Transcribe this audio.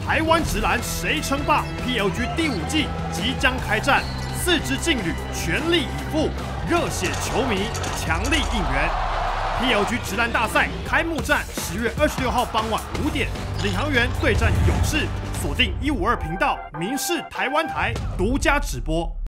台湾职篮谁称霸 ？PLG 第5季即将开战，4支劲旅全力以赴，热血球迷强力应援。PLG 职篮大赛开幕战10月26号傍晚5点，领航员对战勇士，锁定152频道民视台湾台独家直播。